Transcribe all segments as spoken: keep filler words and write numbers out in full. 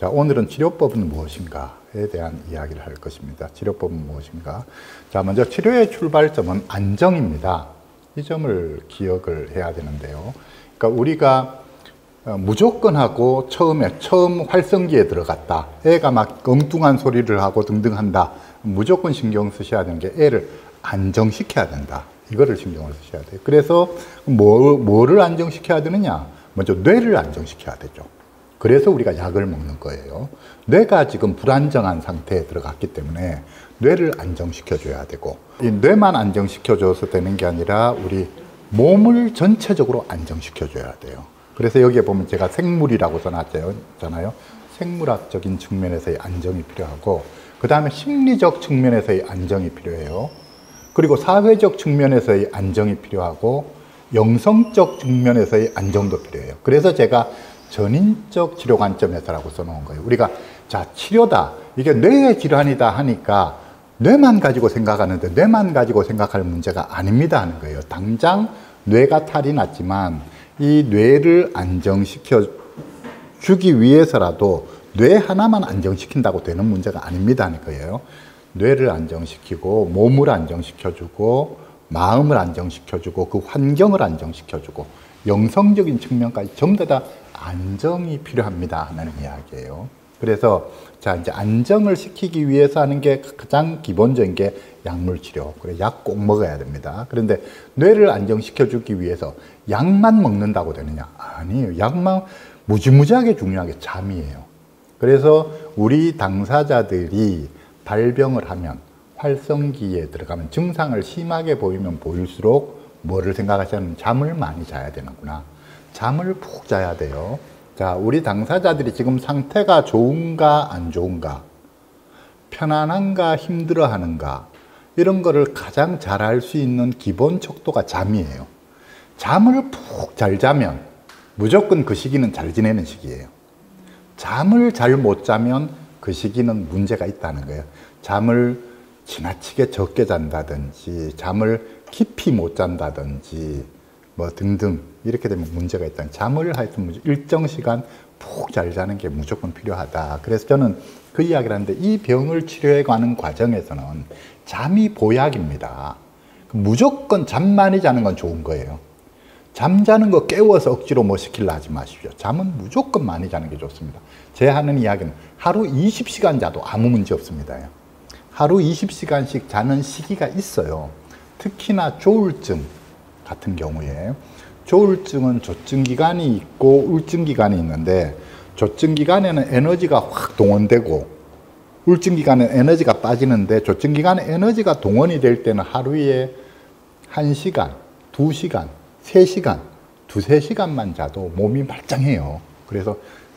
자, 오늘은 치료법은 무엇인가에 대한 이야기를 할 것입니다. 치료법은 무엇인가? 자, 먼저 치료의 출발점은 안정입니다. 이 점을 기억을 해야 되는데요. 그러니까 우리가 무조건 하고 처음에 처음 활성기에 들어갔다. 애가 막 엉뚱한 소리를 하고 등등 한다. 무조건 신경 쓰셔야 되는 게 애를 안정시켜야 된다. 이거를 신경을 쓰셔야 돼요. 그래서 뭐, 뭐를 안정시켜야 되느냐? 먼저 뇌를 안정시켜야 되죠. 그래서 우리가 약을 먹는 거예요. 뇌가 지금 불안정한 상태에 들어갔기 때문에 뇌를 안정시켜줘야 되고, 이 뇌만 안정시켜줘서 되는 게 아니라 우리 몸을 전체적으로 안정시켜줘야 돼요. 그래서 여기에 보면 제가 생물이라고 써놨잖아요. 생물학적인 측면에서의 안정이 필요하고, 그 다음에 심리적 측면에서의 안정이 필요해요. 그리고 사회적 측면에서의 안정이 필요하고, 영성적 측면에서의 안정도 필요해요. 그래서 제가 전인적 치료 관점에서라고 써놓은 거예요. 우리가 자, 치료다, 이게 뇌의 질환이다 하니까 뇌만 가지고 생각하는데 뇌만 가지고 생각할 문제가 아닙니다 하는 거예요. 당장 뇌가 탈이 났지만 이 뇌를 안정시켜 주기 위해서라도 뇌 하나만 안정시킨다고 되는 문제가 아닙니다 하는 거예요. 뇌를 안정시키고 몸을 안정시켜주고 마음을 안정시켜주고 그 환경을 안정시켜주고 영성적인 측면까지 전부 다 안정이 필요합니다 하는 이야기예요. 그래서 자, 이제 안정을 시키기 위해서 하는 게 가장 기본적인 게 약물 치료. 그래, 약 꼭 먹어야 됩니다. 그런데 뇌를 안정시켜 주기 위해서 약만 먹는다고 되느냐? 아니에요. 약만 무지무지하게 중요한 게 잠이에요. 그래서 우리 당사자들이 발병을 하면 활성기에 들어가면 증상을 심하게 보이면 보일수록 뭐를 생각하시냐면 잠을 많이 자야 되는구나. 잠을 푹 자야 돼요. 자, 우리 당사자들이 지금 상태가 좋은가 안 좋은가, 편안한가 힘들어 하는가, 이런 거를 가장 잘 알 수 있는 기본 척도가 잠이에요. 잠을 푹 잘 자면 무조건 그 시기는 잘 지내는 시기예요. 잠을 잘 못 자면 그 시기는 문제가 있다는 거예요. 잠을 지나치게 적게 잔다든지 잠을 깊이 못 잔다든지 뭐 등등 이렇게 되면 문제가 있다. 잠을 하여튼 일정 시간 푹 잘 자는 게 무조건 필요하다. 그래서 저는 그 이야기를 하는데, 이 병을 치료해 가는 과정에서는 잠이 보약입니다. 무조건 잠 많이 자는 건 좋은 거예요. 잠자는 거 깨워서 억지로 뭐 시키려 하지 마십시오. 잠은 무조건 많이 자는 게 좋습니다. 제 하는 이야기는 하루 이십 시간 자도 아무 문제 없습니다. 하루 이십 시간씩 자는 시기가 있어요. 특히나 조울증 같은 경우에, 조울증은 조증기관이 있고 울증기관이 있는데, 조증기관에는 에너지가 확 동원되고 울증기관은 에너지가 빠지는데, 조증기관에 에너지가 동원이 될 때는 하루에 한 시간, 두 시간, 세 시간, 두세 시간만 자도 몸이 말짱해요. 그래서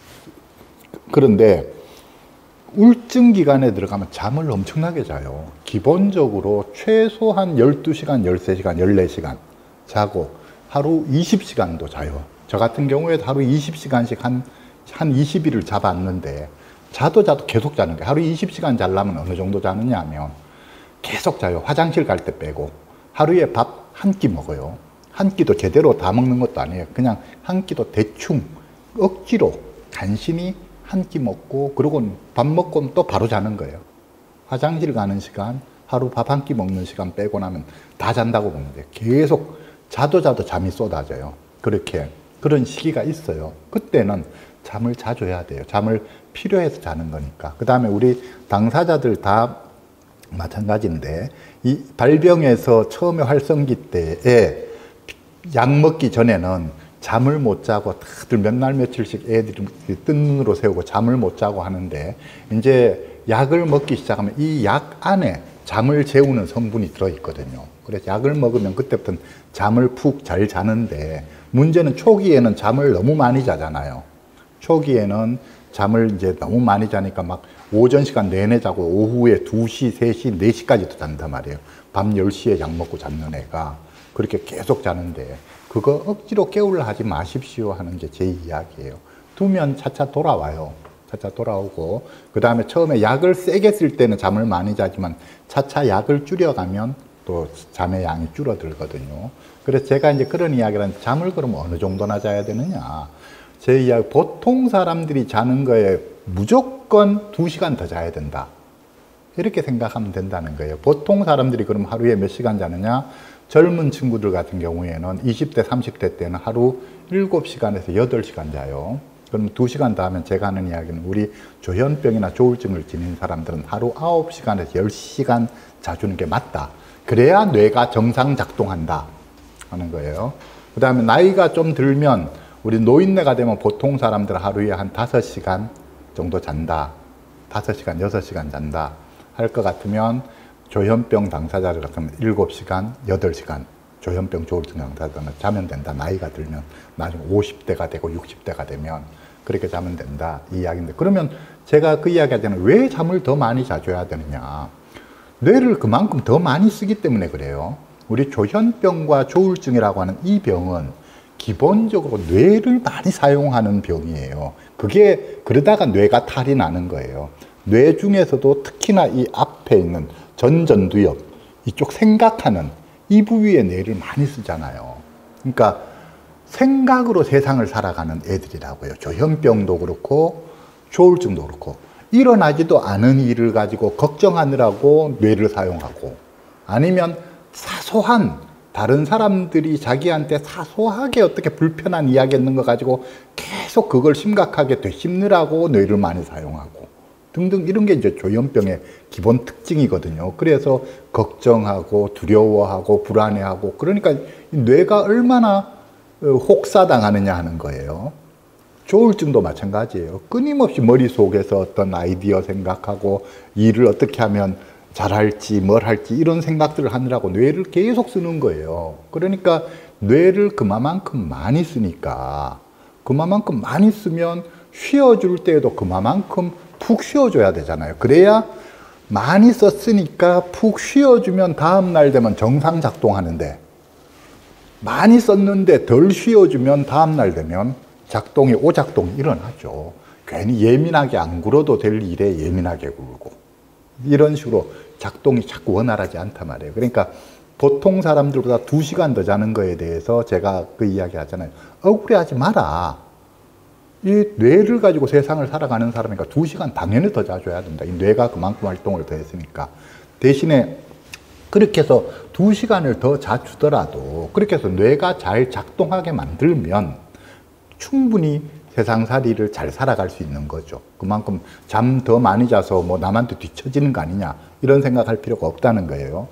그런데 울증기관에 들어가면 잠을 엄청나게 자요. 기본적으로 최소한 열두 시간, 열세 시간, 열네 시간 자고 하루 이십 시간도 자요. 저 같은 경우에도 하루 이십 시간씩 한, 한 이십 일을 잡았는데, 자도 자도 계속 자는 거예요. 하루 이십 시간 자려면 어느 정도 자느냐 하면 계속 자요. 화장실 갈 때 빼고. 하루에 밥 한 끼 먹어요. 한 끼도 제대로 다 먹는 것도 아니에요. 그냥 한 끼도 대충 억지로 간신히 한 끼 먹고, 그러고 밥 먹고 또 바로 자는 거예요. 화장실 가는 시간, 하루 밥 한 끼 먹는 시간 빼고 나면 다 잔다고 보면 돼요. 계속 자도 자도 잠이 쏟아져요. 그렇게 그런 시기가 있어요. 그때는 잠을 자줘야 돼요. 잠을 필요해서 자는 거니까. 그 다음에 우리 당사자들 다 마찬가지인데, 이 발병에서 처음에 활성기 때에 약 먹기 전에는 잠을 못 자고 다들 몇 날 며칠씩 애들이 뜬 눈으로 세우고 잠을 못 자고 하는데, 이제 약을 먹기 시작하면 이 약 안에 잠을 재우는 성분이 들어있거든요. 그래서 약을 먹으면 그때부터는 잠을 푹 잘 자는데, 문제는 초기에는 잠을 너무 많이 자잖아요. 초기에는 잠을 이제 너무 많이 자니까 막 오전 시간 내내 자고 오후에 두 시, 세 시, 네 시까지도 잔단 말이에요. 밤 열 시에 약 먹고 잡는 애가 그렇게 계속 자는데, 그거 억지로 깨우려 하지 마십시오 하는 게 제 이야기예요. 두면 차차 돌아와요. 차차 돌아오고, 그 다음에 처음에 약을 세게 쓸 때는 잠을 많이 자지만 차차 약을 줄여가면 또 잠의 양이 줄어들거든요. 그래서 제가 이제 그런 이야기를 하는데, 잠을 그러면 어느 정도나 자야 되느냐. 제 이야기, 보통 사람들이 자는 거에 무조건 두 시간 더 자야 된다. 이렇게 생각하면 된다는 거예요. 보통 사람들이 그럼 하루에 몇 시간 자느냐? 젊은 친구들 같은 경우에는 이십 대, 삼십 대 때는 하루 일곱 시간에서 여덟 시간 자요. 그럼 두 시간 더 하면 제가 하는 이야기는 우리 조현병이나 조울증을 지닌 사람들은 하루 아홉 시간에서 열 시간 자주는 게 맞다. 그래야 뇌가 정상 작동한다 하는 거예요. 그 다음에 나이가 좀 들면 우리 노인네가 되면 보통 사람들은 하루에 한 다섯 시간 정도 잔다. 다섯 시간, 여섯 시간 잔다. 할 것 같으면 조현병 당사자들 같으면 일곱 시간, 여덟 시간 조현병 조울증 당사자는 자면 된다. 나이가 들면 나중에 오십 대가 되고 육십 대가 되면 그렇게 자면 된다. 이 이야기인데, 그러면 제가 그 이야기 하자면 왜 잠을 더 많이 자줘야 되느냐. 뇌를 그만큼 더 많이 쓰기 때문에 그래요. 우리 조현병과 조울증이라고 하는 이 병은 기본적으로 뇌를 많이 사용하는 병이에요. 그게 그러다가 뇌가 탈이 나는 거예요. 뇌 중에서도 특히나 이 앞에 있는 전전두엽, 이쪽 생각하는 이 부위에 뇌를 많이 쓰잖아요. 그러니까 생각으로 세상을 살아가는 애들이라고요. 조현병도 그렇고 조울증도 그렇고 일어나지도 않은 일을 가지고 걱정하느라고 뇌를 사용하고, 아니면 사소한 다른 사람들이 자기한테 사소하게 어떻게 불편한 이야기 했는 거 가지고 계속 그걸 심각하게 되씹느라고 뇌를 많이 사용하고 등등, 이런 게 이제 조현병의 기본 특징이거든요. 그래서 걱정하고 두려워하고 불안해하고, 그러니까 뇌가 얼마나 혹사당하느냐 하는 거예요. 조울증도 마찬가지예요. 끊임없이 머릿속에서 어떤 아이디어 생각하고 일을 어떻게 하면 잘할지 뭘 할지 이런 생각들을 하느라고 뇌를 계속 쓰는 거예요. 그러니까 뇌를 그만큼 많이 쓰니까, 그만큼 많이 쓰면 쉬어줄 때에도 그만큼 푹 쉬어줘야 되잖아요. 그래야 많이 썼으니까 푹 쉬어주면 다음날 되면 정상 작동하는데, 많이 썼는데 덜 쉬어주면 다음날 되면 작동이, 오작동이 일어나죠. 괜히 예민하게 안 굴어도 될 일에 예민하게 굴고, 이런 식으로 작동이 자꾸 원활하지 않단 말이에요. 그러니까 보통 사람들보다 두 시간 더 자는 거에 대해서 제가 그 이야기 하잖아요. 억울해하지 마라. 이 뇌를 가지고 세상을 살아가는 사람이니까 두 시간 당연히 더 자줘야 된다. 이 뇌가 그만큼 활동을 더 했으니까. 대신에 그렇게 해서 두 시간을 더 자주더라도, 그렇게 해서 뇌가 잘 작동하게 만들면 충분히 세상살이를 잘 살아갈 수 있는 거죠. 그만큼 잠 더 많이 자서 뭐 남한테 뒤처지는 거 아니냐, 이런 생각할 필요가 없다는 거예요.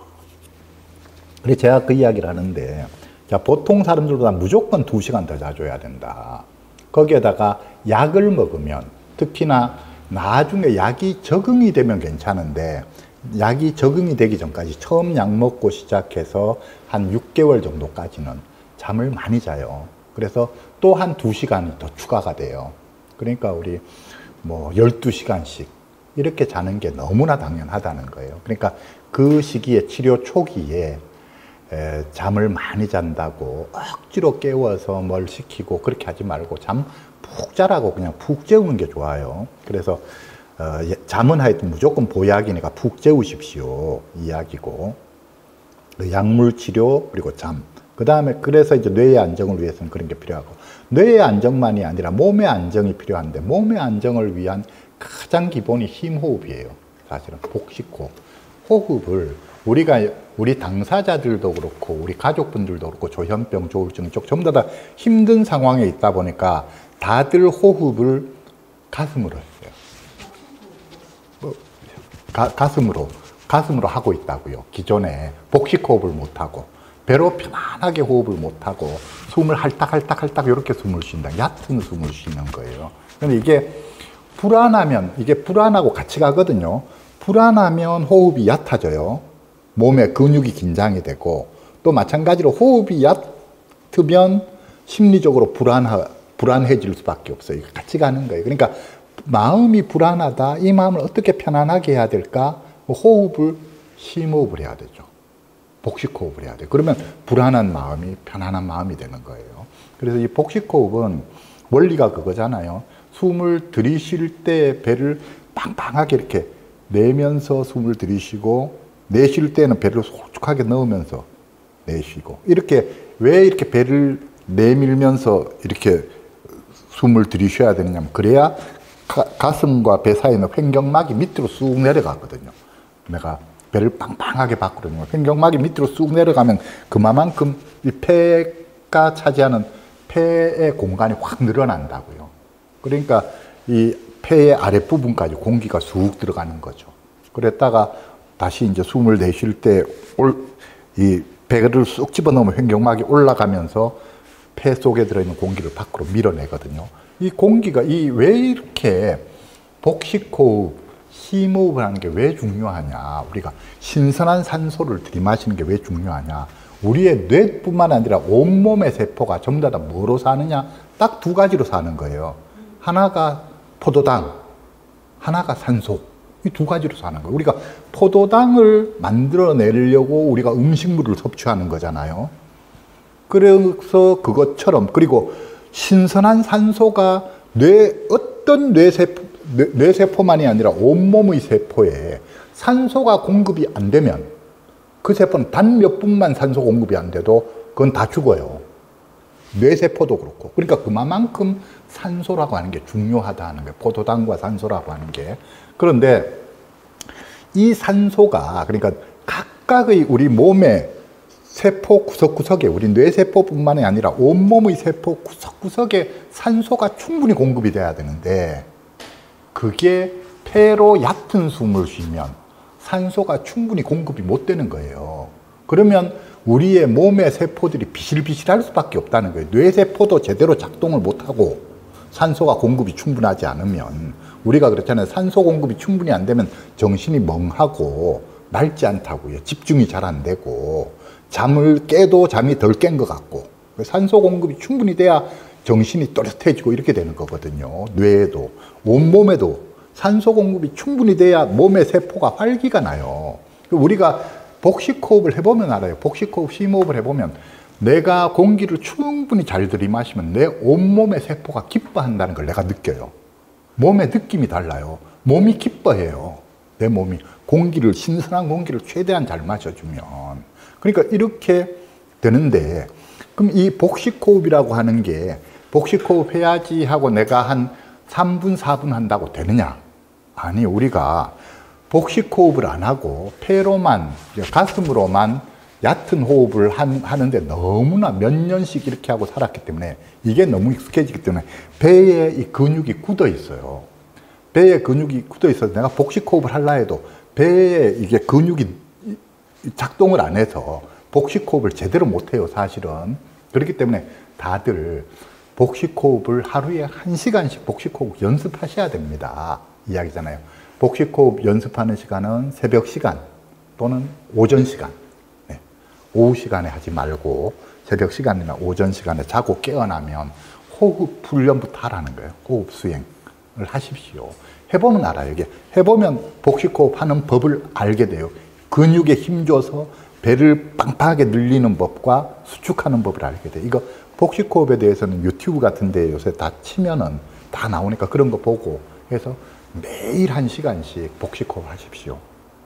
그래서 제가 그 이야기를 하는데, 자, 보통 사람들보다 무조건 두 시간 더 자줘야 된다. 거기에다가 약을 먹으면, 특히나 나중에 약이 적응이 되면 괜찮은데, 약이 적응이 되기 전까지 처음 약 먹고 시작해서 한 육 개월 정도까지는 잠을 많이 자요. 그래서 또 한 두 시간이 더 추가가 돼요. 그러니까 우리 뭐 열두 시간씩 이렇게 자는 게 너무나 당연하다는 거예요. 그러니까 그 시기에, 치료 초기에 에, 잠을 많이 잔다고 억지로 깨워서 뭘 시키고 그렇게 하지 말고 잠 푹 자라고 그냥 푹 재우는 게 좋아요. 그래서 어, 잠은 하여튼 무조건 보약이니까 푹 재우십시오, 이야기고, 약물 치료, 그리고 잠, 그 다음에 그래서 이제 뇌의 안정을 위해서는 그런 게 필요하고, 뇌의 안정만이 아니라 몸의 안정이 필요한데, 몸의 안정을 위한 가장 기본이 심호흡이에요. 사실은 복식호흡. 호흡을 우리가, 우리 당사자들도 그렇고 우리 가족분들도 그렇고 조현병, 조울증 쪽 전부 다 힘든 상황에 있다 보니까 다들 호흡을 가슴으로 했어요. 뭐, 가, 가슴으로 가슴으로 하고 있다고요. 기존에 복식호흡을 못하고 배로 편안하게 호흡을 못하고 숨을 할딱할딱할딱 이렇게 숨을 쉰다. 얕은 숨을 쉬는 거예요. 근데 이게 불안하면, 이게 불안하고 같이 가거든요. 불안하면 호흡이 얕아져요. 몸의 근육이 긴장이 되고, 또 마찬가지로 호흡이 얕으면 심리적으로 불안하, 불안해질 수밖에 없어요. 이게 같이 가는 거예요. 그러니까 마음이 불안하다, 이 마음을 어떻게 편안하게 해야 될까? 호흡을 심호흡을 해야 되죠. 복식호흡을 해야 돼요. 그러면 불안한 마음이 편안한 마음이 되는 거예요. 그래서 이 복식호흡은 원리가 그거잖아요. 숨을 들이쉴 때 배를 빵빵하게 이렇게 내면서 숨을 들이쉬고, 내쉴 때는 배를 솔직하게 넣으면서 내쉬고, 이렇게 왜 이렇게 배를 내밀면서 이렇게 숨을 들이쉬어야 되느냐면 그래야 가, 가슴과 배 사이는 횡격막이 밑으로 쑥 내려가거든요. 내가 배를 빵빵하게 바꾸려면 횡격막이 밑으로 쑥 내려가면 그만큼 이 폐가 차지하는 폐의 공간이 확 늘어난다고요. 그러니까 이 폐의 아랫부분까지 공기가 쑥 들어가는 거죠. 그랬다가 다시 이제 숨을 내쉴 때 이 배를 쑥 집어넣으면 횡격막이 올라가면서 폐 속에 들어있는 공기를 밖으로 밀어내거든요. 이 공기가 이 왜 이렇게 복식호흡, 심호흡을 하는 게 왜 중요하냐? 우리가 신선한 산소를 들이마시는 게 왜 중요하냐? 우리의 뇌뿐만 아니라 온몸의 세포가 전부 다 뭐로 사느냐? 딱 두 가지로 사는 거예요. 하나가 포도당, 하나가 산소. 이 두 가지로 사는 거예요. 우리가 포도당을 만들어내려고 우리가 음식물을 섭취하는 거잖아요. 그래서 그것처럼, 그리고 신선한 산소가 뇌, 어떤 뇌세포, 뇌, 뇌세포만이 아니라 온몸의 세포에 산소가 공급이 안 되면 그 세포는 단 몇 분만 산소 공급이 안 돼도 그건 다 죽어요. 뇌세포도 그렇고. 그러니까 그만큼 산소라고 하는 게 중요하다는 거예요. 포도당과 산소라고 하는 게. 그런데 이 산소가, 그러니까 각각의 우리 몸의 세포 구석구석에, 우리 뇌세포뿐만이 아니라 온몸의 세포 구석구석에 산소가 충분히 공급이 돼야 되는데, 그게 폐로 얕은 숨을 쉬면 산소가 충분히 공급이 못 되는 거예요. 그러면 우리의 몸의 세포들이 비실비실할 수밖에 없다는 거예요. 뇌세포도 제대로 작동을 못하고 산소가 공급이 충분하지 않으면, 우리가 그렇잖아요. 산소 공급이 충분히 안 되면 정신이 멍하고 맑지 않다고요. 집중이 잘 안 되고 잠을 깨도 잠이 덜 깬 것 같고, 산소 공급이 충분히 돼야 정신이 또렷해지고 이렇게 되는 거거든요. 뇌에도 온몸에도 산소 공급이 충분히 돼야 몸의 세포가 활기가 나요. 우리가 복식호흡을 해보면 알아요. 복식호흡, 심호흡을 해보면 내가 공기를 충분히 잘 들이마시면 내 온몸의 세포가 기뻐한다는 걸 내가 느껴요. 몸의 느낌이 달라요. 몸이 기뻐해요. 내 몸이 공기를, 신선한 공기를 최대한 잘 마셔주면. 그러니까 이렇게 되는데, 그럼 이 복식호흡이라고 하는 게 복식호흡 해야지 하고 내가 한 삼 분, 사 분 한다고 되느냐? 아니, 우리가 복식호흡을 안 하고 폐로만, 가슴으로만 얕은 호흡을 한, 하는데 너무나 몇 년씩 이렇게 하고 살았기 때문에, 이게 너무 익숙해지기 때문에 배에 이 근육이 굳어 있어요. 배에 근육이 굳어 있어서 내가 복식호흡을 하려 해도 배에 이게 근육이 작동을 안 해서 복식호흡을 제대로 못 해요, 사실은. 그렇기 때문에 다들 복식호흡을 하루에 한 시간씩 복식호흡 연습하셔야 됩니다. 이야기잖아요. 복식호흡 연습하는 시간은 새벽 시간 또는 오전 시간. 네. 오후 시간에 하지 말고 새벽 시간이나 오전 시간에 자고 깨어나면 호흡 훈련부터 하라는 거예요. 호흡 수행을 하십시오. 해보면 알아요. 이게 해보면 복식호흡 하는 법을 알게 돼요. 근육에 힘줘서 배를 빵빵하게 늘리는 법과 수축하는 법을 알게 돼요. 이거 복식호흡에 대해서는 유튜브 같은 데 요새 다 치면은 다 나오니까 그런 거 보고 해서 매일 한 시간씩 복식호흡 하십시오.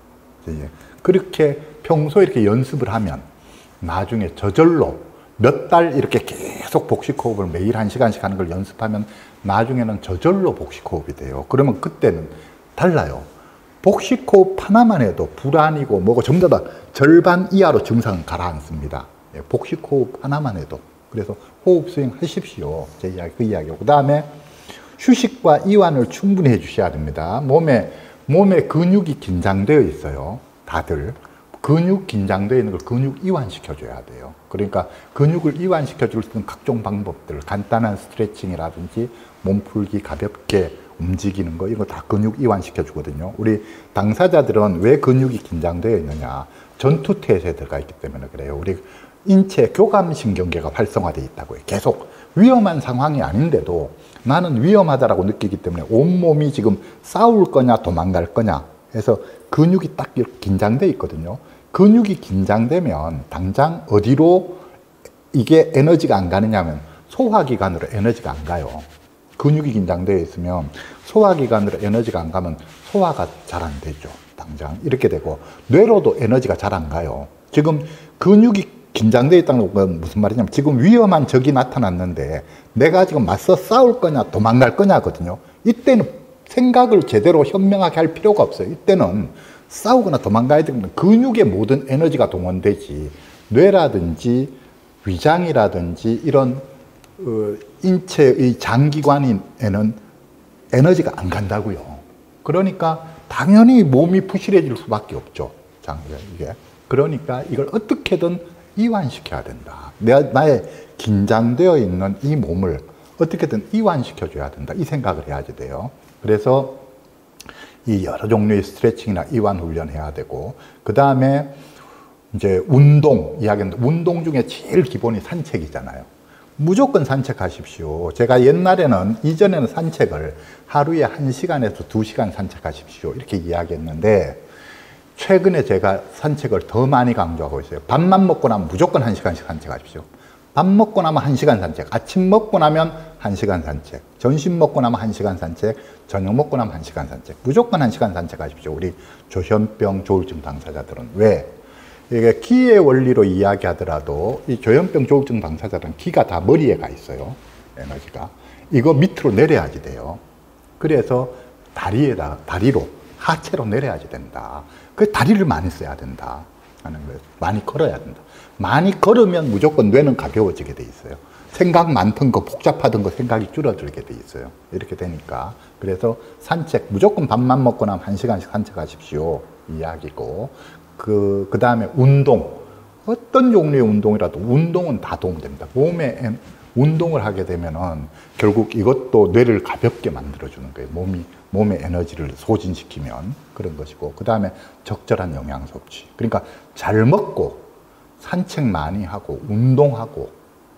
그렇게 평소에 이렇게 연습을 하면 나중에 저절로 몇 달 이렇게 계속 복식호흡을 매일 한 시간씩 하는 걸 연습하면 나중에는 저절로 복식호흡이 돼요. 그러면 그때는 달라요. 복식호흡 하나만 해도 불안이고 뭐고 전부 다 절반 이하로 증상은 가라앉습니다. 복식호흡 하나만 해도. 그래서 호흡 수행 하십시오. 제 이야기, 그 이야기고. 그 다음에 휴식과 이완을 충분히 해주셔야 됩니다. 몸에, 몸에 근육이 긴장되어 있어요. 다들. 근육 긴장되어 있는 걸 근육 이완시켜줘야 돼요. 그러니까 근육을 이완시켜줄 수 있는 각종 방법들, 간단한 스트레칭이라든지 몸풀기, 가볍게 움직이는 거, 이거 다 근육 이완시켜주거든요. 우리 당사자들은 왜 근육이 긴장되어 있느냐? 전투태세에 들어가 있기 때문에 그래요. 우리 인체 교감신경계가 활성화되어 있다고요. 계속 위험한 상황이 아닌데도 나는 위험하다라고 느끼기 때문에 온몸이 지금 싸울 거냐 도망갈 거냐 해서 근육이 딱 이렇게 긴장되어 있거든요. 근육이 긴장되면 당장 어디로 이게 에너지가 안 가느냐 하면 소화기관으로 에너지가 안 가요. 근육이 긴장되어 있으면 소화기관으로 에너지가 안 가면 소화가 잘 안 되죠. 당장 이렇게 되고 뇌로도 에너지가 잘 안 가요. 지금 근육이 긴장되어 있다는 건 무슨 말이냐면 지금 위험한 적이 나타났는데 내가 지금 맞서 싸울 거냐 도망갈 거냐거든요. 이때는 생각을 제대로 현명하게 할 필요가 없어요. 이때는 싸우거나 도망가야 되면 근육의 모든 에너지가 동원되지 뇌라든지 위장이라든지 이런 어, 인체의 장기관에는 에너지가 안 간다고요. 그러니까 당연히 몸이 부실해질 수밖에 없죠. 장기가 이게. 그러니까 이걸 어떻게든 이완시켜야 된다. 내, 나의 긴장되어 있는 이 몸을 어떻게든 이완시켜줘야 된다. 이 생각을 해야지 돼요. 그래서 이 여러 종류의 스트레칭이나 이완 훈련 해야 되고, 그 다음에 이제 운동 이야기인데, 운동 중에 제일 기본이 산책이잖아요. 무조건 산책하십시오. 제가 옛날에는, 이전에는 산책을 하루에 한 시간에서 두 시간 산책하십시오. 이렇게 이야기했는데, 최근에 제가 산책을 더 많이 강조하고 있어요. 밥만 먹고 나면 무조건 한 시간씩 산책하십시오. 밥 먹고 나면 한 시간 산책, 아침 먹고 나면 한 시간 산책, 점심 먹고 나면 한 시간 산책, 저녁 먹고 나면 한 시간 산책. 무조건 한 시간 산책하십시오. 우리 조현병 조울증 당사자들은. 왜? 이게 기의 원리로 이야기하더라도 이 조현병 조울증 당사자들은 기가 다 머리에 가 있어요. 에너지가. 이거 밑으로 내려야지 돼요. 그래서 다리에다, 다리로, 하체로 내려야지 된다. 그 다리를 많이 써야 된다 하는 거예요. 많이 걸어야 된다. 많이 걸으면 무조건 뇌는 가벼워지게 돼 있어요. 생각 많던 거, 복잡하던 거 생각이 줄어들게 돼 있어요. 이렇게 되니까. 그래서 산책, 무조건 밥만 먹고 나면 한 시간씩 산책하십시오. 이야기고. 그, 그 다음에 운동. 어떤 종류의 운동이라도 운동은 다 도움됩니다. 몸에 운동을 하게 되면은 결국 이것도 뇌를 가볍게 만들어주는 거예요. 몸이, 몸의 에너지를 소진시키면 그런 것이고. 그 다음에 적절한 영양 섭취. 그러니까 잘 먹고 산책 많이 하고 운동하고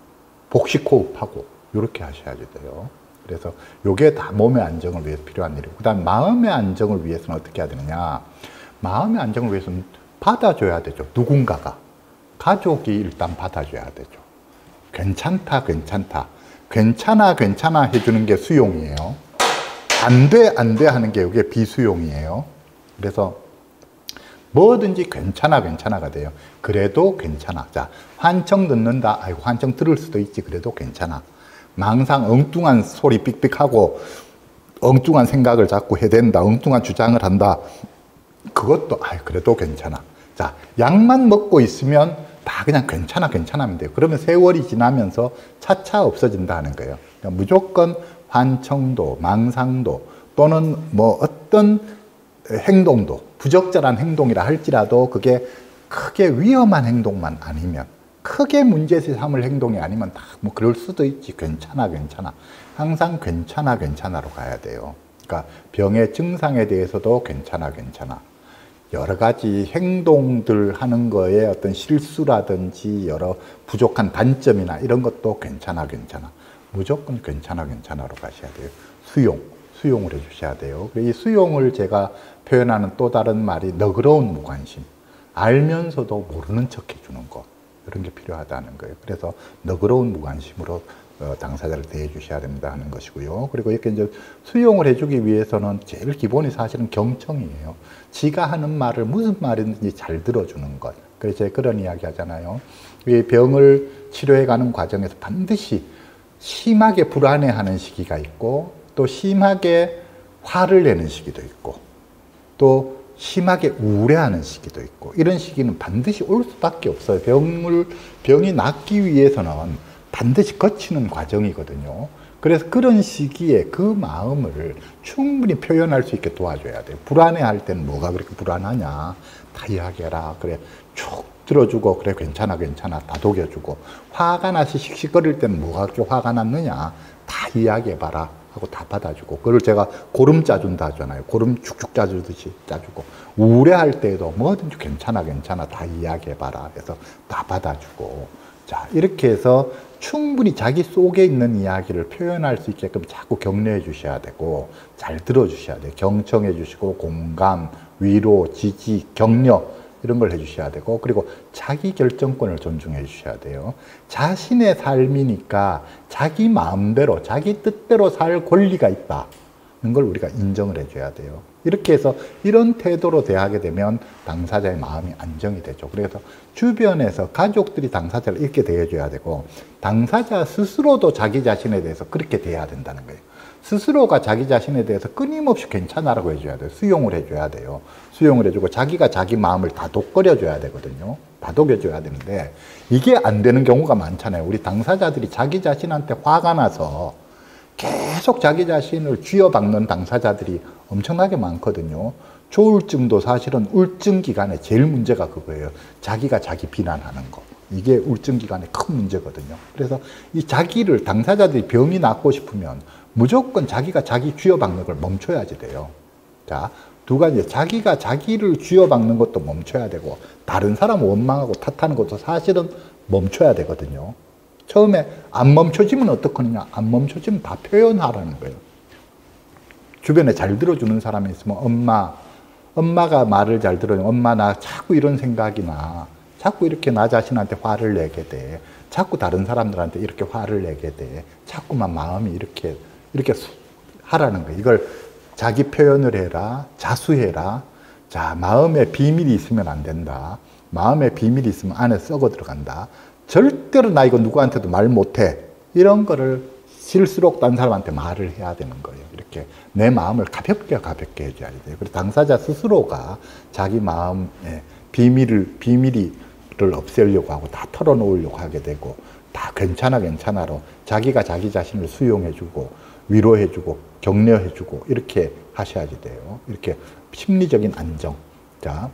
복식 호흡하고 이렇게 하셔야지 돼요. 그래서 이게 다 몸의 안정을 위해서 필요한 일이고, 그 다음 마음의 안정을 위해서는 어떻게 해야 되느냐. 마음의 안정을 위해서는 받아줘야 되죠. 누군가가. 가족이 일단 받아줘야 되죠. 괜찮다 괜찮다 괜찮아 괜찮아 해주는 게 수용이에요. 안 돼 안 돼 하는 게 이게 비수용이에요. 그래서 뭐든지 괜찮아 괜찮아가 돼요. 그래도 괜찮아. 자, 환청 듣는다. 아이고, 환청 들을 수도 있지. 그래도 괜찮아. 망상 엉뚱한 소리 삑삑하고 엉뚱한 생각을 자꾸 해댄다. 엉뚱한 주장을 한다. 그것도 아이 그래도 괜찮아. 자, 약만 먹고 있으면 다 그냥 괜찮아 괜찮아 하면 돼요. 그러면 세월이 지나면서 차차 없어진다 하는 거예요. 그러니까 무조건 환청도 망상도 또는 뭐 어떤 행동도 부적절한 행동이라 할지라도 그게 크게 위험한 행동만 아니면, 크게 문제 삼을 행동이 아니면 다 뭐 그럴 수도 있지. 괜찮아 괜찮아. 항상 괜찮아 괜찮아로 가야 돼요. 그러니까 병의 증상에 대해서도 괜찮아 괜찮아. 여러 가지 행동들 하는 거에 어떤 실수라든지 여러 부족한 단점이나 이런 것도 괜찮아 괜찮아. 무조건 괜찮아 괜찮아로 가셔야 돼요. 수용, 수용을 해주셔야 돼요. 이 수용을 제가 표현하는 또 다른 말이 너그러운 무관심. 알면서도 모르는 척 해주는 것. 이런 게 필요하다는 거예요. 그래서 너그러운 무관심으로 어, 당사자를 대해 주셔야 된다 하는 것이고요. 그리고 이렇게 이제 수용을 해주기 위해서는 제일 기본이 사실은 경청이에요. 지가 하는 말을 무슨 말인지 잘 들어주는 것. 그래서 제가 그런 이야기 하잖아요. 이 병을 치료해가는 과정에서 반드시 심하게 불안해하는 시기가 있고, 또 심하게 화를 내는 시기도 있고, 또 심하게 우울해하는 시기도 있고, 이런 시기는 반드시 올 수밖에 없어요. 병을, 병이 낫기 위해서는 반드시 거치는 과정이거든요. 그래서 그런 시기에 그 마음을 충분히 표현할 수 있게 도와줘야 돼요. 불안해할 때는 뭐가 그렇게 불안하냐, 다 이야기해라. 그래, 쭉 들어주고, 그래 괜찮아 괜찮아 다독여주고, 화가 나서 씩씩거릴 때는 뭐가 그렇게 화가 났느냐, 다 이야기해봐라 하고 다 받아주고, 그걸 제가 고름 짜준다 하잖아요. 고름 축축 짜주듯이 짜주고, 우울해할 때에도 뭐든지 괜찮아 괜찮아 다 이야기해봐라 해서 다 받아주고. 자, 이렇게 해서 충분히 자기 속에 있는 이야기를 표현할 수 있게끔 자꾸 격려해 주셔야 되고, 잘 들어 주셔야 돼요. 경청해 주시고, 공감, 위로, 지지, 격려 이런 걸 해 주셔야 되고, 그리고 자기 결정권을 존중해 주셔야 돼요. 자신의 삶이니까 자기 마음대로 자기 뜻대로 살 권리가 있다. 걸 우리가 인정을 해줘야 돼요. 이렇게 해서 이런 태도로 대하게 되면 당사자의 마음이 안정이 되죠. 그래서 주변에서 가족들이 당사자를 이렇게 대해줘야 되고, 당사자 스스로도 자기 자신에 대해서 그렇게 대해야 된다는 거예요. 스스로가 자기 자신에 대해서 끊임없이 괜찮아라고 해줘야 돼요. 수용을 해줘야 돼요. 수용을 해주고 자기가 자기 마음을 다독거려줘야 되거든요. 다독여줘야 되는데 이게 안 되는 경우가 많잖아요. 우리 당사자들이 자기 자신한테 화가 나서 계속 자기 자신을 쥐어박는 당사자들이 엄청나게 많거든요. 조울증도 사실은 우울증 기간에 제일 문제가 그거예요. 자기가 자기 비난하는 거. 이게 우울증 기간의 큰 문제거든요. 그래서 이 자기를, 당사자들이 병이 낫고 싶으면 무조건 자기가 자기 쥐어박는 걸 멈춰야지 돼요. 자, 두 가지. 자기가 자기를 쥐어박는 것도 멈춰야 되고, 다른 사람 원망하고 탓하는 것도 사실은 멈춰야 되거든요. 처음에 안 멈춰지면 어떡하느냐? 안 멈춰지면 다 표현하라는 거예요. 주변에 잘 들어주는 사람이 있으면 엄마, 엄마가 말을 잘 들어요. 엄마 나 자꾸 이런 생각이 나. 자꾸 이렇게 나 자신한테 화를 내게 돼. 자꾸 다른 사람들한테 이렇게 화를 내게 돼. 자꾸만 마음이 이렇게 이렇게 하라는 거예요. 이걸 자기 표현을 해라. 자수해라. 자, 마음에 비밀이 있으면 안 된다. 마음에 비밀이 있으면 안에 썩어 들어간다. 절대로 나 이거 누구한테도 말 못해. 이런 거를 실수록 다른 사람한테 말을 해야 되는 거예요. 이렇게 내 마음을 가볍게 가볍게 해줘야 돼요. 그래서 당사자 스스로가 자기 마음의 비밀을, 비밀을 없애려고 하고 다 털어놓으려고 하게 되고, 다 괜찮아 괜찮아로 자기가 자기 자신을 수용해주고 위로해주고 격려해주고 이렇게 하셔야지 돼요. 이렇게 심리적인 안정. 자,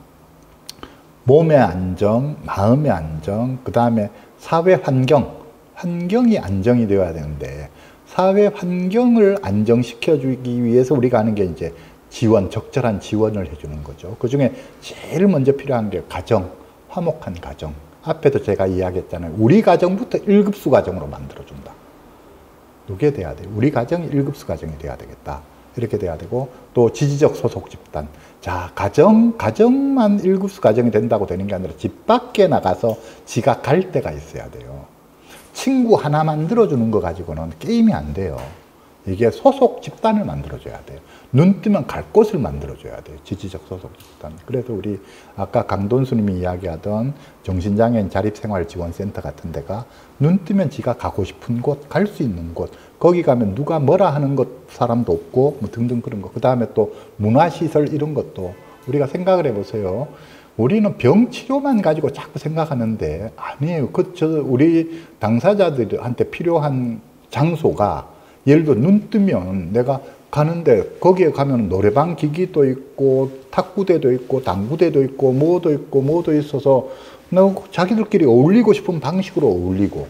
몸의 안정, 마음의 안정, 그 다음에 사회 환경, 환경이 안정이 되어야 되는데, 사회 환경을 안정시켜주기 위해서 우리가 하는 게 이제 지원, 적절한 지원을 해주는 거죠. 그 중에 제일 먼저 필요한 게 가정, 화목한 가정. 앞에도 제가 이야기했잖아요. 우리 가정부터 일급수 가정으로 만들어준다. 이게 돼야 돼요. 우리 가정이 일급수 가정이 돼야 되겠다. 이렇게 돼야 되고, 또 지지적 소속 집단. 자, 가정, 가정만 일급수 가정이 된다고 되는 게 아니라 집 밖에 나가서 지가 갈 데가 있어야 돼요. 친구 하나 만들어주는 거 가지고는 게임이 안 돼요. 이게 소속 집단을 만들어줘야 돼요. 눈 뜨면 갈 곳을 만들어줘야 돼요. 지지적 소속 집단. 그래서 우리 아까 강돈수님이 이야기하던 정신장애인 자립생활지원센터 같은 데가 눈 뜨면 지가 가고 싶은 곳, 갈 수 있는 곳, 거기 가면 누가 뭐라 하는 것 사람도 없고 뭐 등등 그런 거. 그 다음에 또 문화시설 이런 것도 우리가 생각을 해보세요. 우리는 병 치료만 가지고 자꾸 생각하는데 아니에요. 그 저 우리 당사자들한테 필요한 장소가, 예를 들어 눈 뜨면 내가 가는데 거기에 가면 노래방 기기도 있고 탁구대도 있고 당구대도 있고 뭐도 있고 뭐도 있어서 자기들끼리 어울리고 싶은 방식으로 어울리고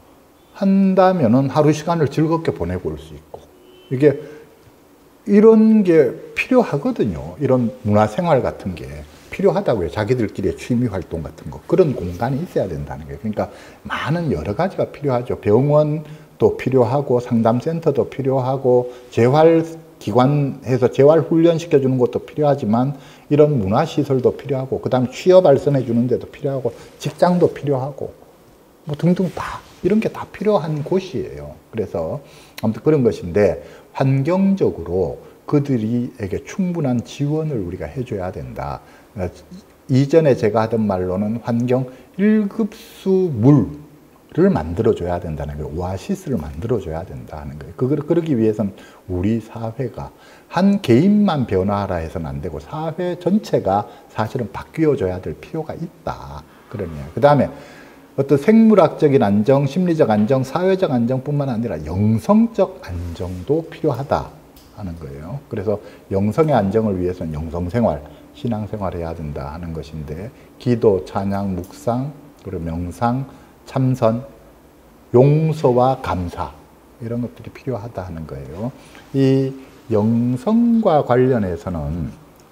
한다면은 하루 시간을 즐겁게 보내고 올 수 있고, 이게 이런 게 필요하거든요. 이런 문화생활 같은 게 필요하다고요. 자기들끼리의 취미 활동 같은 거, 그런 공간이 있어야 된다는 거예요. 그러니까 많은 여러 가지가 필요하죠. 병원도 필요하고 상담센터도 필요하고 재활기관에서 재활훈련 시켜주는 것도 필요하지만 이런 문화시설도 필요하고, 그 다음에 취업 발전해 주는 데도 필요하고, 직장도 필요하고 뭐 등등 다 이런 게 다 필요한 곳이에요. 그래서 아무튼 그런 것인데, 환경적으로 그들에게 충분한 지원을 우리가 해줘야 된다. 이전에 제가 하던 말로는 환경 일급수물을 만들어줘야 된다는 거예요. 오아시스를 만들어줘야 된다는 거예요. 그, 그러기 위해서는 우리 사회가 한 개인만 변화하라 해서는 안 되고 사회 전체가 사실은 바뀌어줘야 될 필요가 있다. 그러네요. 그 다음에 어떤 생물학적인 안정, 심리적 안정, 사회적 안정뿐만 아니라 영성적 안정도 필요하다 하는 거예요. 그래서 영성의 안정을 위해서는 영성생활, 신앙생활을 해야 된다 하는 것인데, 기도, 찬양, 묵상, 그리고 명상, 참선, 용서와 감사 이런 것들이 필요하다 하는 거예요. 이 영성과 관련해서는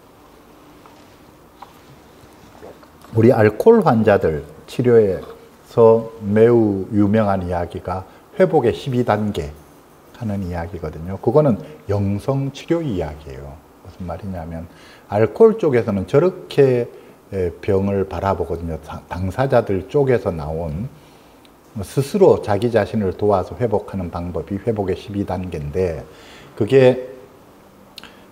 우리 알코올 환자들 치료에서 매우 유명한 이야기가 회복의 십이 단계 하는 이야기거든요. 그거는 영성 치료 이야기예요. 무슨 말이냐면 알코올 쪽에서는 저렇게 병을 바라보거든요. 당사자들 쪽에서 나온 스스로 자기 자신을 도와서 회복하는 방법이 회복의 십이 단계인데, 그게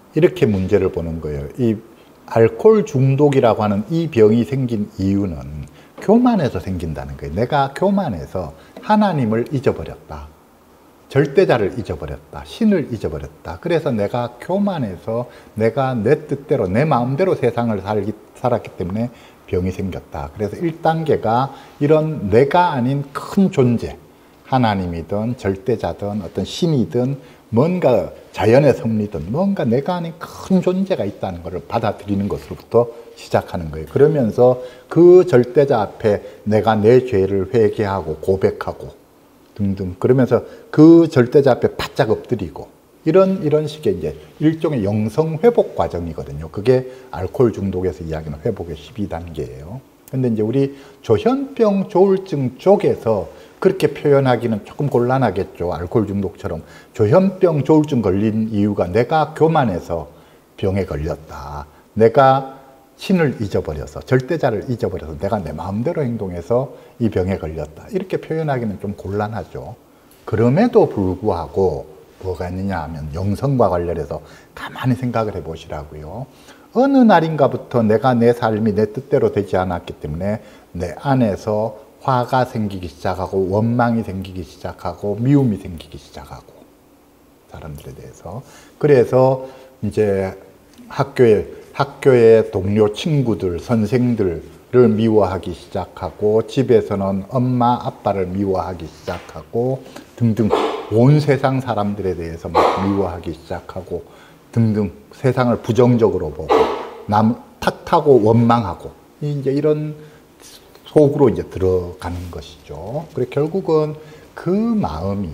이렇게 문제를 보는 거예요. 이 알코올 중독이라고 하는 이 병이 생긴 이유는 교만해서 생긴다는 거예요. 내가 교만해서 하나님을 잊어버렸다. 절대자를 잊어버렸다. 신을 잊어버렸다. 그래서 내가 교만해서 내가 내 뜻대로 내 마음대로 세상을 살기, 살았기 때문에 병이 생겼다. 그래서 일 단계가 이런 내가 아닌 큰 존재, 하나님이든 절대자든 어떤 신이든 뭔가 자연의 섭리든 뭔가 내가 아닌 큰 존재가 있다는 것을 받아들이는 것으로부터 시작하는 거예요. 그러면서 그 절대자 앞에 내가 내 죄를 회개하고 고백하고 등등 그러면서 그 절대자 앞에 바짝 엎드리고 이런 이런 식의 이제 일종의 영성 회복 과정이거든요. 그게 알코올 중독에서 이야기하는 회복의 십이 단계예요. 근데 이제 우리 조현병 조울증 쪽에서 그렇게 표현하기는 조금 곤란하겠죠. 알코올 중독처럼 조현병 조울증 걸린 이유가 내가 교만해서 병에 걸렸다. 내가 신을 잊어버려서 절대자를 잊어버려서 내가 내 마음대로 행동해서 이 병에 걸렸다. 이렇게 표현하기는 좀 곤란하죠. 그럼에도 불구하고 뭐가 있느냐 하면 영성과 관련해서 가만히 생각을 해 보시라고요. 어느 날인가부터 내가 내 삶이 내 뜻대로 되지 않았기 때문에 내 안에서 화가 생기기 시작하고 원망이 생기기 시작하고 미움이 생기기 시작하고 사람들에 대해서 그래서 이제 학교에 학교의 동료 친구들 선생들을 미워하기 시작하고 집에서는 엄마 아빠를 미워하기 시작하고 등등 온 세상 사람들에 대해서 막 미워하기 시작하고 등등 세상을 부정적으로 보고 남 탓하고 원망하고 이제 이런 속으로 이제 들어가는 것이죠. 그래 결국은 그 마음이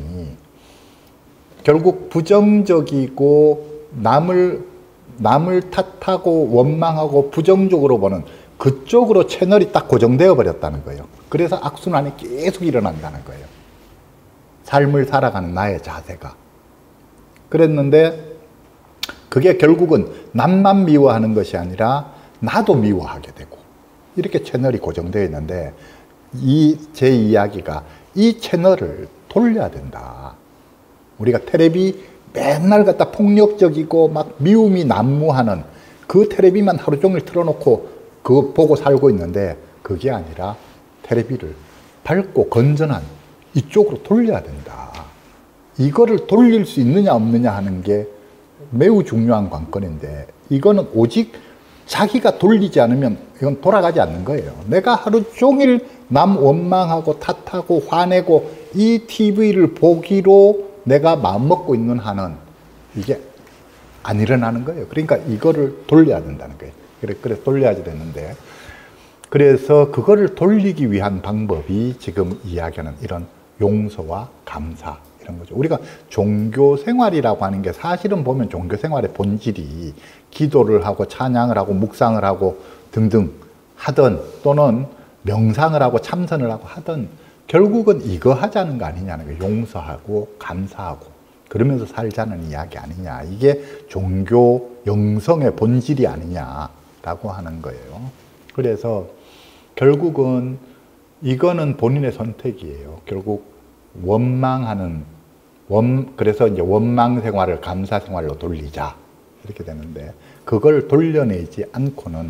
결국 부정적이고 남을 남을 탓하고 원망하고 부정적으로 보는 그쪽으로 채널이 딱 고정되어 버렸다는 거예요. 그래서 악순환이 계속 일어난다는 거예요. 삶을 살아가는 나의 자세가. 그랬는데 그게 결국은 남만 미워하는 것이 아니라 나도 미워하게 되고 이렇게 채널이 고정되어 있는데 이 제 이야기가 이 채널을 돌려야 된다. 우리가 텔레비 맨날 갖다 폭력적이고 막 미움이 난무하는 그 텔레비만 하루 종일 틀어놓고 그거 보고 살고 있는데 그게 아니라 텔레비를 밝고 건전한 이쪽으로 돌려야 된다. 이거를 돌릴 수 있느냐 없느냐 하는 게 매우 중요한 관건인데 이거는 오직 자기가 돌리지 않으면 이건 돌아가지 않는 거예요. 내가 하루 종일 남 원망하고 탓하고 화내고 이 티비를 보기로 내가 마음먹고 있는 한은 이게 안 일어나는 거예요. 그러니까 이거를 돌려야 된다는 거예요. 그래, 그래서 돌려야지 되는데 그래서 그거를 돌리기 위한 방법이 지금 이야기하는 이런 용서와 감사 이런 거죠. 우리가 종교 생활이라고 하는 게 사실은 보면 종교 생활의 본질이 기도를 하고 찬양을 하고 묵상을 하고 등등 하든 또는 명상을 하고 참선을 하고 하든 결국은 이거 하자는 거 아니냐는 거예요. 용서하고 감사하고 그러면서 살자는 이야기 아니냐. 이게 종교 영성의 본질이 아니냐라고 하는 거예요. 그래서 결국은 이거는 본인의 선택이에요. 결국 원망하는 원 그래서 이제 원망 생활을 감사 생활로 돌리자 이렇게 되는데 그걸 돌려내지 않고는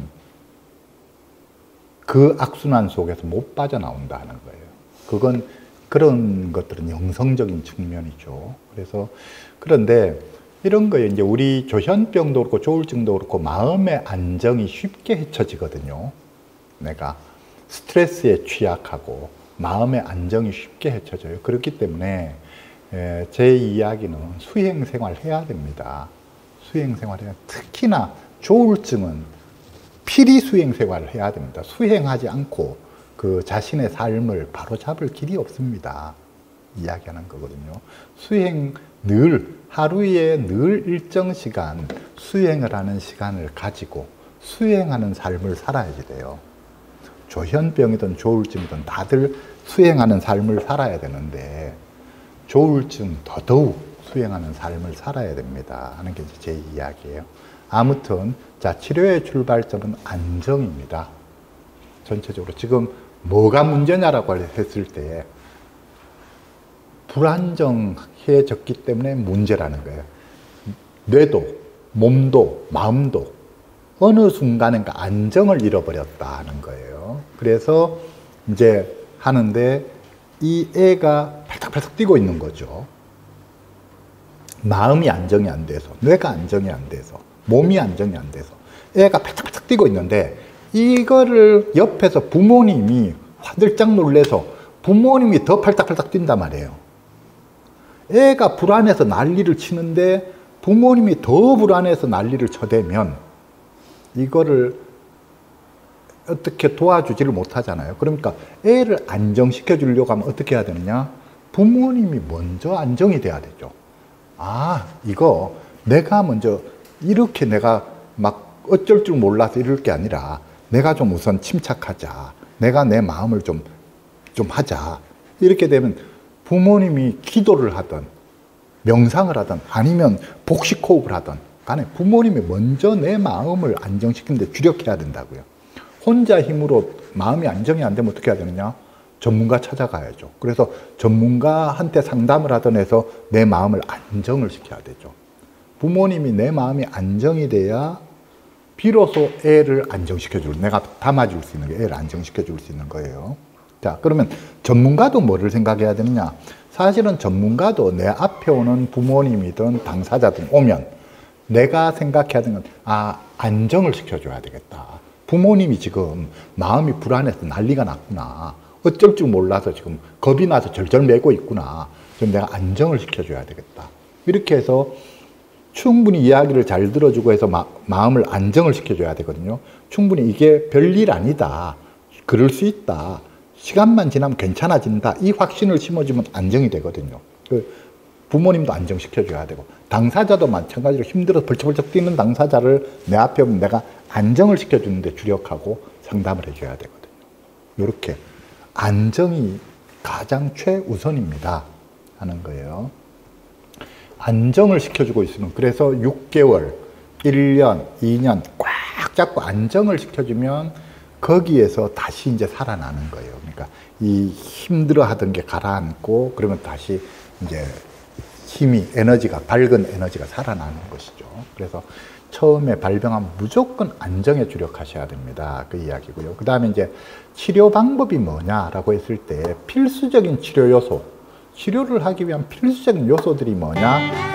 그 악순환 속에서 못 빠져나온다는 거예요. 그건 그런 것들은 영성적인 측면이죠. 그래서 그런데 이런 거에 이제 우리 조현병도 그렇고 조울증도 그렇고 마음의 안정이 쉽게 헤쳐지거든요. 내가 스트레스에 취약하고 마음의 안정이 쉽게 헤쳐져요. 그렇기 때문에 제 이야기는 수행 생활 해야 됩니다. 수행 생활 해야 특히나 조울증은 필히 수행 생활을 해야 됩니다. 수행하지 않고 그 자신의 삶을 바로잡을 길이 없습니다. 이야기하는 거거든요. 수행 늘 하루에 늘 일정 시간 수행을 하는 시간을 가지고 수행하는 삶을 살아야지 돼요. 조현병이든 조울증이든 다들 수행하는 삶을 살아야 되는데 조울증 더더욱 수행하는 삶을 살아야 됩니다 하는 게 제 이야기예요. 아무튼 자 치료의 출발점은 안정입니다. 전체적으로 지금 뭐가 문제냐라고 했을 때 불안정해졌기 때문에 문제라는 거예요. 뇌도 몸도 마음도 어느 순간인가 안정을 잃어버렸다 하는 거예요. 그래서 이제 하는데 이 애가 팔딱팔딱 뛰고 있는 거죠. 마음이 안정이 안 돼서, 뇌가 안정이 안 돼서, 몸이 안정이 안 돼서 애가 팔딱팔딱 뛰고 있는데 이거를 옆에서 부모님이 화들짝 놀래서 부모님이 더 팔딱팔딱 뛴단 말이에요. 애가 불안해서 난리를 치는데 부모님이 더 불안해서 난리를 쳐대면 이거를 어떻게 도와주지를 못하잖아요. 그러니까 애를 안정시켜 주려고 하면 어떻게 해야 되느냐? 부모님이 먼저 안정이 돼야 되죠. 아, 이거 내가 먼저 이렇게 내가 막 어쩔 줄 몰라서 이럴 게 아니라 내가 좀 우선 침착하자. 내가 내 마음을 좀, 좀 하자. 이렇게 되면 부모님이 기도를 하든 명상을 하든 아니면 복식 호흡을 하든 간에 부모님이 먼저 내 마음을 안정시키는 데 주력해야 된다고요. 혼자 힘으로 마음이 안정이 안 되면 어떻게 해야 되느냐? 전문가 찾아가야죠. 그래서 전문가한테 상담을 하던 해서 내 마음을 안정을 시켜야 되죠. 부모님이 내 마음이 안정이 돼야 비로소 애를 안정시켜 줄, 내가 담아줄 수 있는 게 애를 안정시켜 줄 수 있는 거예요. 자, 그러면 전문가도 뭐를 생각해야 되느냐? 사실은 전문가도 내 앞에 오는 부모님이든 당사자든 오면 내가 생각해야 되는 건, 아, 안정을 시켜줘야 되겠다. 부모님이 지금 마음이 불안해서 난리가 났구나. 어쩔 줄 몰라서 지금 겁이 나서 절절 매고 있구나. 좀 내가 안정을 시켜줘야 되겠다. 이렇게 해서 충분히 이야기를 잘 들어주고 해서 마, 마음을 안정을 시켜줘야 되거든요. 충분히 이게 별일 아니다. 그럴 수 있다. 시간만 지나면 괜찮아진다. 이 확신을 심어주면 안정이 되거든요. 그 부모님도 안정시켜줘야 되고 당사자도 마찬가지로 힘들어서 벌쩍벌쩍 뛰는 당사자를 내 앞에 오면 내가 안정을 시켜주는 데 주력하고 상담을 해줘야 되거든요. 이렇게 안정이 가장 최우선입니다 하는 거예요. 안정을 시켜주고 있으면 그래서 육 개월, 일 년, 이 년 꽉 잡고 안정을 시켜주면 거기에서 다시 이제 살아나는 거예요. 그러니까 이 힘들어 하던 게 가라앉고 그러면 다시 이제 힘이, 에너지가, 밝은 에너지가 살아나는 것이죠. 그래서 처음에 발병하면 무조건 안정에 주력하셔야 됩니다. 그 이야기고요. 그 다음에 이제 치료 방법이 뭐냐라고 했을 때 필수적인 치료 요소, 치료를 하기 위한 필수적인 요소들이 뭐냐?